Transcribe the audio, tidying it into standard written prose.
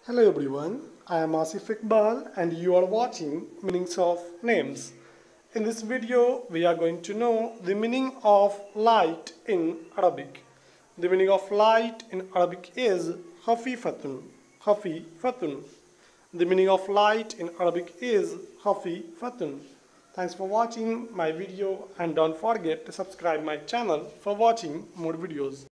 Hello everyone, I am Asif Iqbal and you are watching Meanings of Names. In this video, we are going to know the meaning of light in Arabic. The meaning of light in Arabic is khafifatun. Khafifatun. The meaning of light in Arabic is khafifatun. Thanks for watching my video and don't forget to subscribe my channel for watching more videos.